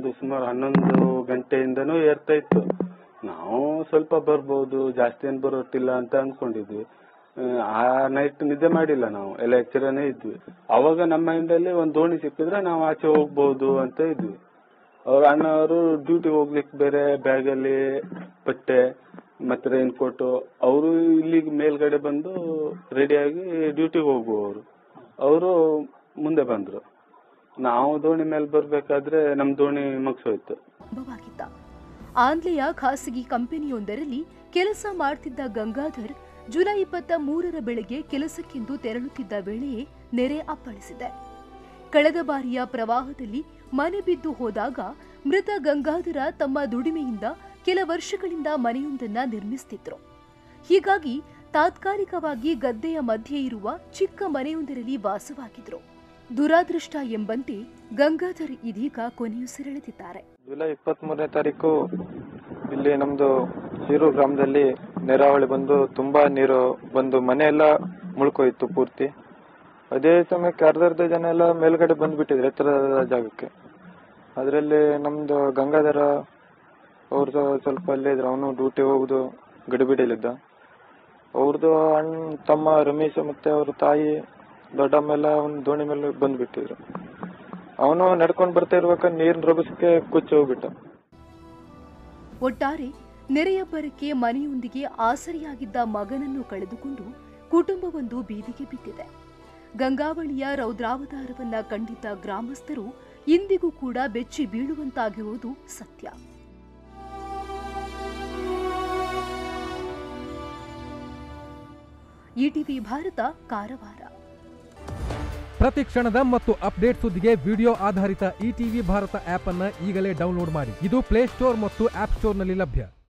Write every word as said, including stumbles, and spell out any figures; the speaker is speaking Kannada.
ಅದು ಸುಮಾರು ಹನ್ನೊಂದು ಗಂಟೆಯಿಂದನೂ ಏರ್ತಾ ಇತ್ತು. ನಾವು ಸ್ವಲ್ಪ ಬರ್ಬೋದು, ಜಾಸ್ತಿ ಏನು ಬರೋಟಿಲ್ಲ ಅಂತ ಅನ್ಕೊಂಡಿದ್ವಿ. ಆ ನೈಟ್ ನಿದ್ದೆ ಮಾಡಿಲ್ಲ, ನಾವು ಎಲ್ಲ ಎಚ್ಚರನೇ ಇದ್ವಿ. ಅವಾಗ ನಮ್ಮ ಮೈಂಡಲ್ಲಿ ಒಂದು ದೋಣಿ ಸಿಕ್ಕಿದ್ರೆ ನಾವು ಆಚೆ ಹೋಗ್ಬೋದು ಅಂತ ಇದ್ವಿ. ಅವ್ರ ಅಣ್ಣವರು ಡ್ಯೂಟಿಗೆ ಹೋಗ್ಲಿಕ್ಕೆ ಬೇರೆ ಬ್ಯಾಗಲ್ಲಿ ಬಟ್ಟೆ ಮತ್ತೆ ರೈನ್ ಕೋಟು, ಅವರು ಇಲ್ಲಿಗೆ ಮೇಲ್ಗಡೆ ಬಂದು ರೆಡಿಯಾಗಿ ಡ್ಯೂಟಿಗೆ ಹೋಗುವವರು. ಅವರು ಮುಂದೆ ಬಂದ್ರು. ನಾವು ದೋಣಿ ಮೇಲೆ ಬರ್ಬೇಕಾದ್ರೆ ನಮ್ ದೋಣಿ ಮುಗಿಸೋಯ್ತು. ಆಂಧ್ಲೆಯ ಖಾಸಗಿ ಕಂಪನಿಯೊಂದರಲ್ಲಿ ಕೆಲಸ ಮಾಡ್ತಿದ್ದ ಗಂಗಾಧರ್ ಜುಲೈ ಇಪ್ಪತ್ತ ಮೂರರ ಬೆಳಗ್ಗೆ ಕೆಲಸಕ್ಕೆಂದು ತೆರಳುತ್ತಿದ್ದ ವೇಳೆಯೇ ನೆರೆ ಅಪ್ಪಳಿಸಿದೆ. ಕಳೆದ ಬಾರಿಯ ಪ್ರವಾಹದಲ್ಲಿ ಮನೆ ಬಿದ್ದು ಹೋದಾಗ ಮೃತ ಗಂಗಾಧರ ತಮ್ಮ ದುಡಿಮೆಯಿಂದ ಕೆಲ ವರ್ಷಗಳಿಂದ ಮನೆಯೊಂದನ್ನ ನಿರ್ಮಿಸುತ್ತಿದ್ರು. ಹೀಗಾಗಿ ತಾತ್ಕಾಲಿಕವಾಗಿ ಗದ್ದೆಯ ಮಧ್ಯೆ ಇರುವ ಚಿಕ್ಕ ಮನೆಯೊಂದರಲ್ಲಿ ವಾಸವಾಗಿದ್ರು. ದುರಾದೃಷ್ಟ ಎಂಬಂತೆ ಗಂಗಾಧರ್ ಇದೀಗ ಕೊನೆಯುಸಿರೆಳೆದಿದ್ದಾರೆ. ಜುಲೈ ಇಪ್ಪತ್ತ್ ಮೂರನೇ ತಾರೀಕು ಇಲ್ಲಿ ನಮ್ದು ಹೀರು ಗ್ರಾಮದಲ್ಲಿ ನೆರಾವಳಿ ಬಂದು ತುಂಬಾ ನೀರು ಬಂದು ಮನೆ ಎಲ್ಲ ಮುಳ್ಕೋಯ್ತು ಪೂರ್ತಿ. ಅದೇ ಸಮಯಕ್ಕೆ ಅರ್ಧರ್ಧ ಜನ ಎಲ್ಲ ಮೇಲ್ಗಡೆ ಬಂದ್ಬಿಟ್ಟಿದ್ರು ಎತ್ತರದ ಜಾಗಕ್ಕೆ. ಅದರಲ್ಲಿ ನಮ್ದು ಗಂಗಾಧರ ಅವ್ರದ್ದು ಸ್ವಲ್ಪ ಅಲ್ಲೇ ಇದ್ರು. ಅವನು ಡ್ಯೂಟಿ ಹೋಗುದು ಗಡಿಬಿಡಿಲಿದ್ದ. ಅವ್ರದ್ದು ಅಣ್ಣ ತಮ್ಮ ರಮೇಶ್ ಮತ್ತೆ ಅವ್ರ ತಾಯಿ ದೊಡ್ಡಮ್ಮ ಎಲ್ಲ ಒಂದು ದೋಣಿ ಮೇಲೆ ಬಂದ್ಬಿಟ್ಟಿದ್ರು. ಅವನು ನಡ್ಕೊಂಡು ಬರ್ತಾ ಇರ್ಬೇಕಾದ್ರೆ ನೀರಿನ ರಭಸಕ್ಕೆ ಕುಚ್ಚಿ ಹೋಗ್ಬಿಟ್ಟ. ಒಟ್ಟಾರೆ ನೆರೆಯಬ್ಬರಕ್ಕೆ ಮನೆಯೊಂದಿಗೆ ಆಸರಿಯಾಗಿದ್ದ ಮಗನನ್ನು ಕಳೆದುಕೊಂಡು ಕುಟುಂಬವೊಂದು ಬೀದಿಗೆ ಬಿದ್ದಿದೆ. ಗಂಗಾವಳಿಯ ರೌದ್ರಾವತಾರವನ್ನ ಕಂಡಿದ್ದ ಗ್ರಾಮಸ್ಥರು ಇಂದಿಗೂ ಕೂಡ ಬೆಚ್ಚಿ ಬೀಳುವಂತಾಗಿರುವುದು ಸತ್ಯ. ಇಟಿವಿ ಭಾರತ, ಕಾರವಾರ. ಪ್ರತಿ ಕ್ಷಣದ ಮತ್ತು ಅಪ್ಡೇಟ್ ಸುದ್ದಿಗೆ ವಿಡಿಯೋ ಆಧಾರಿತ ಇಟಿವಿ ಭಾರತ ಆಪ್ ಅನ್ನು ಈಗಲೇ ಡೌನ್ಲೋಡ್ ಮಾಡಿ. ಇದು ಪ್ಲೇಸ್ಟೋರ್ ಮತ್ತು ಆಪ್ ಸ್ಟೋರ್ನಲ್ಲಿ ಲಭ್ಯ.